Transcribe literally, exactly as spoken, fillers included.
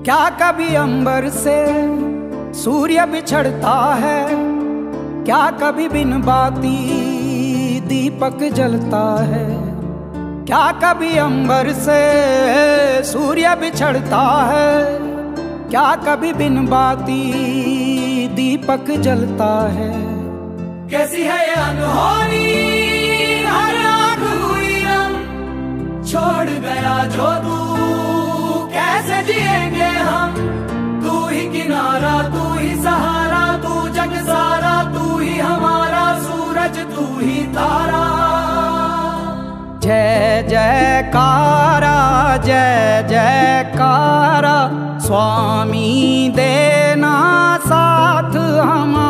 क्या कभी अंबर से सूर्य बिछड़ता है, क्या कभी बिन बाती दीपक जलता है। क्या कभी अंबर से सूर्य बिछड़ता है, क्या कभी बिन बाती दीपक जलता है। कैसी है ये अनहोनी हर आँख हुई रंग, छोड़ गया जो तू कैसे जिएंगे हम। तू ही किनारा, तू ही सहारा, तू जग सारा, तू ही हमारा सूरज, तू ही तारा। जय जयकारा जय जयकारा, स्वामी देना साथ हमारा।